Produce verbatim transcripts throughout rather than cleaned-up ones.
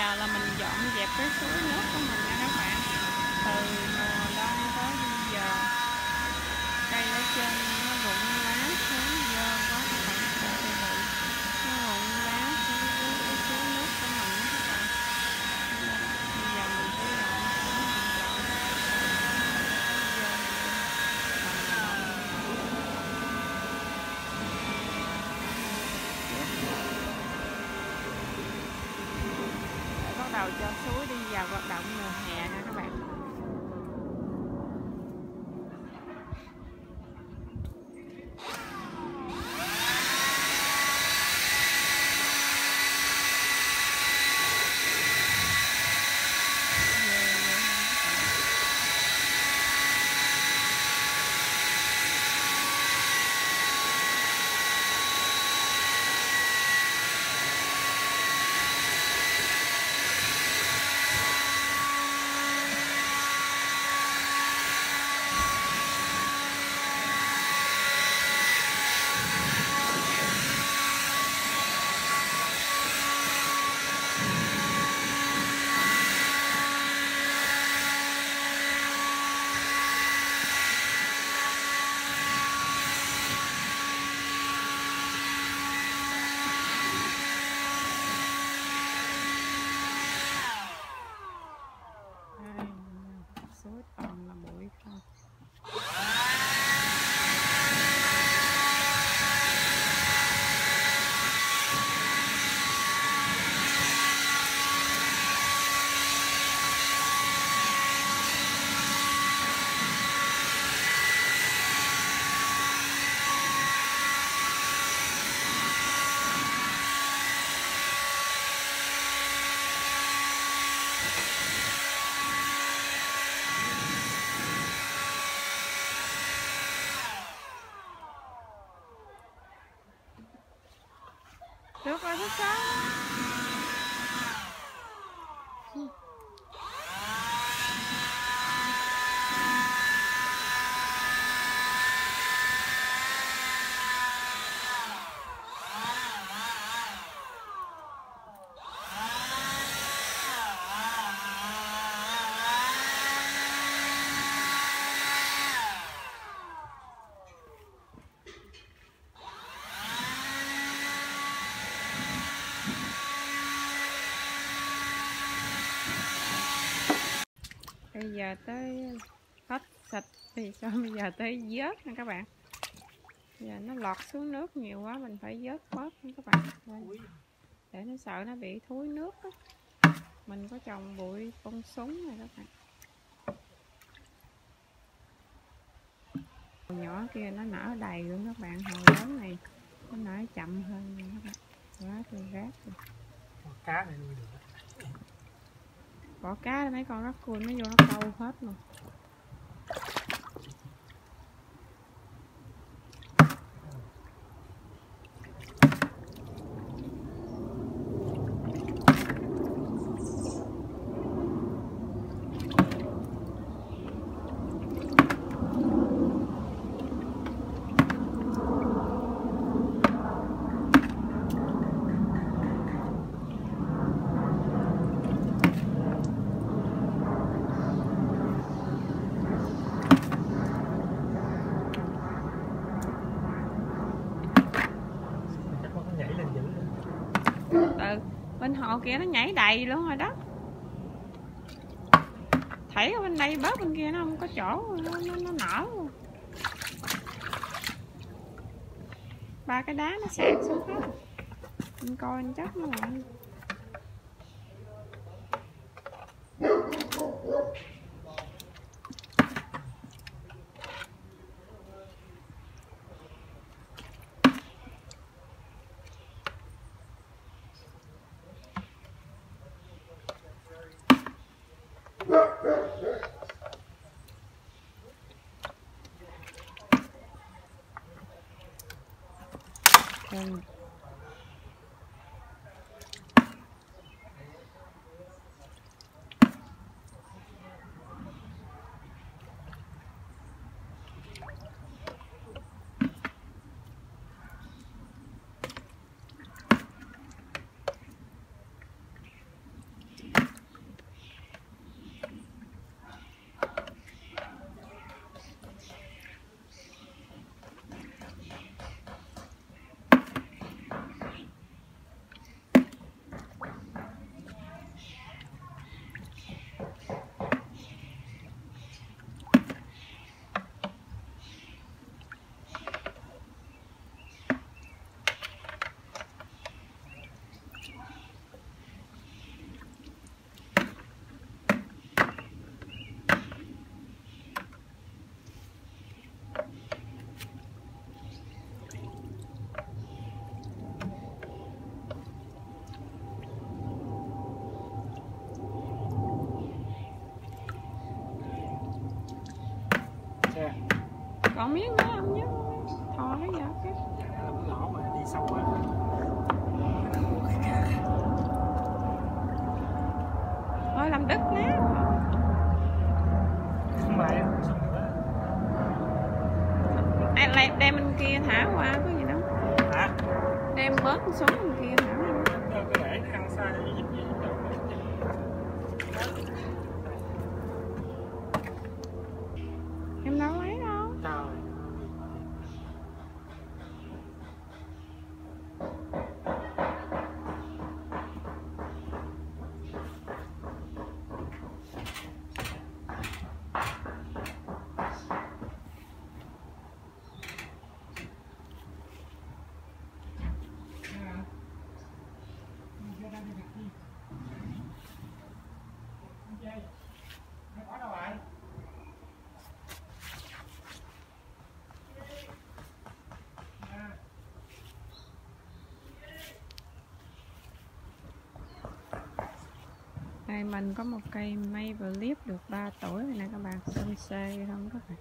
giờ là mình dọn dẹp cái suối nước của mình nha các bạn. Từ mùa đông tới bây giờ cây ở trên nó rụng lá xuống dơ quá các bạn, nó rụng lá xuống dưới cái suối nước của mình đó các bạn. Bây giờ mình phải dọn xuống, mình dọn bắt đầu cho suối đi vào hoạt động mùa hè nha các bạn. Suối toàn là bụi không. Được rồi thích sao? Bây giờ tới hết sạch thì sao, bây giờ tới vớt nha các bạn. Bây giờ nó lọt xuống nước nhiều quá mình phải vớt bớt nha các bạn. Đây. Để nó sợ nó bị thúi nước đó. Mình có trồng bụi bông súng này các bạn. Hồi nhỏ kia nó nở đầy luôn các bạn, hồi lớn này nó nở chậm hơn nha các bạn. Quá trời rác rồi. Cá này nuôi được. Bỏ cá mấy con raccoon nó vô nó câu hết luôn. Ừ, bên hồ kia nó nhảy đầy luôn rồi đó. Thảy ở bên đây bớt bên kia nó không có chỗ, nó, nó, nó nở luôn. Ba cái đá nó sạt xuống hết. Mình coi anh chắc nó lại. Ừ. Còn miếng nữa không nhớ thò cái gì cái nhỏ mà đi sâu quá. Thôi làm đứt nè. Không lại xong rồi đó. Ai đem bên kia thả qua có gì đâu. Hả? Đem bớt xuống bên kia thả qua. Đâu có để nó ăn xa đi dính với đâu. Em đâu lấy đâu. Trời. Đây mình có một cây Maple Leaf được ba tuổi rồi nè các bạn, xum xê không các bạn.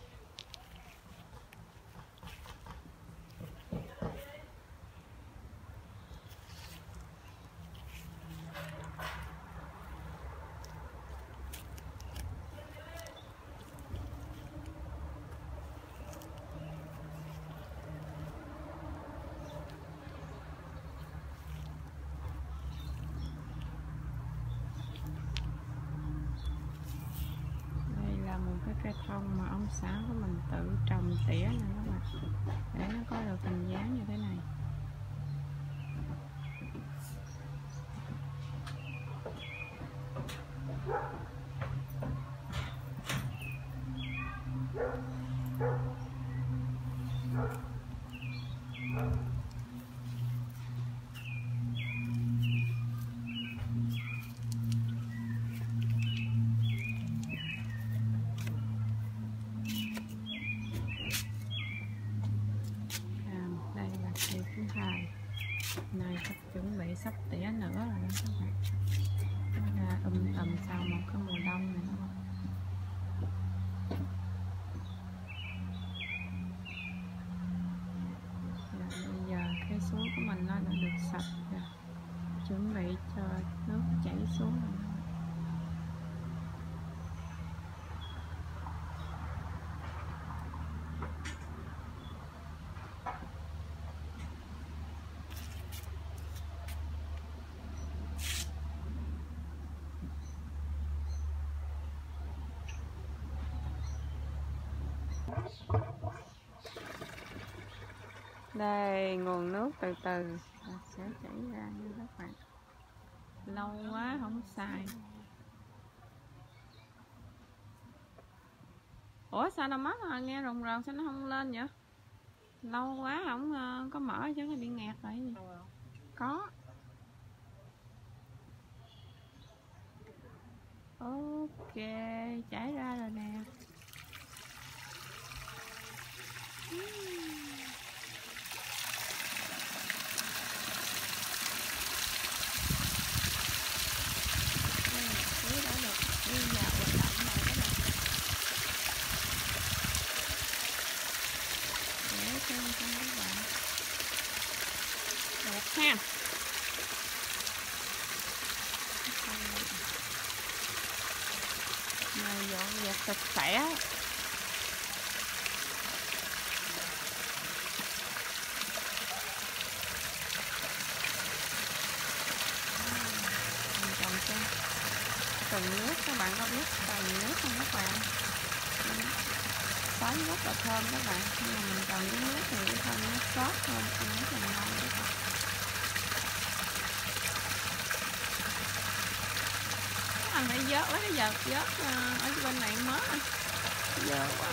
Cây thông mà ông xã của mình tự trồng tỉa nè các bạn, để nó có được hình dáng như thế này. Thứ hai này sắp chuẩn bị sắp tỉa nữa rồi đó các bạn. Nó ra um tầm sau một cái mùa đông này đó. Rồi bây giờ cái suối của mình nó đã được sạch rồi, chuẩn bị cho nước chảy xuống rồi. Đây nguồn nước từ từ sẽ chảy ra như các bạn. Lâu quá không xài. Ủa sao đâu mất rồi, nghe rùng rợn sao nó không lên vậy? Lâu quá không có mở chứ nó bị nghẹt rồi gì? Có. Ok, chảy ra rồi nè. Đẹp ha. Này dọn dẹp sạch sẽ. Mình trồng cho từng nước, các bạn có biết từng nước không các bạn? Tán rất là thơm các bạn, nhưng mà mình trồng cái nước thì cái thơm nó sót hơn, ăn rất là ngon các bạn. Anh phải vớt lấy cái vợt vớt ở bên này mới anh dơ quá.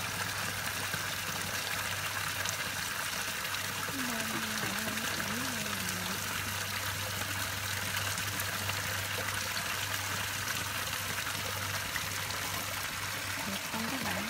Được không các bạn?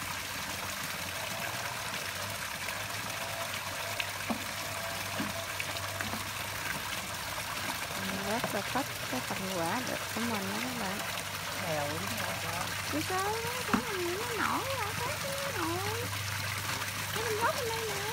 Rất là thích cái phần quả được của mình đó các bạn. Mèo Chứ sao đó, nó nổi ra, nó nổi. Cái mình góc bên đây nè.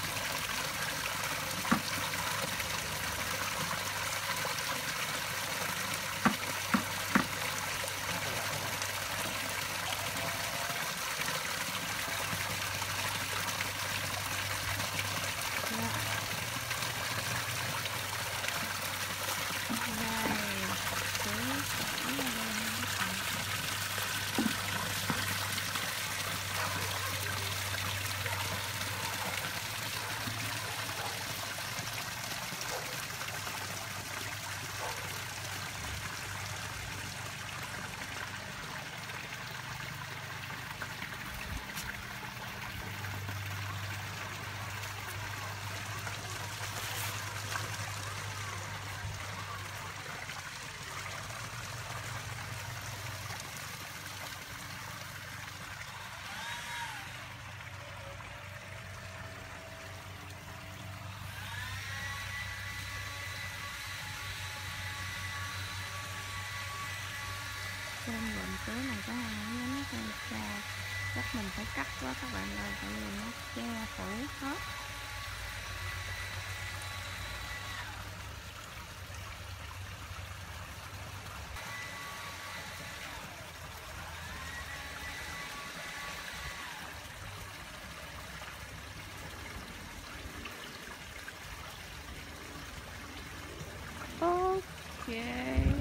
Trên bệnh tứ này có hai nhánh cây xa, chắc mình phải cắt quá các bạn ơi, tại vì nó che phủ hết. Ok.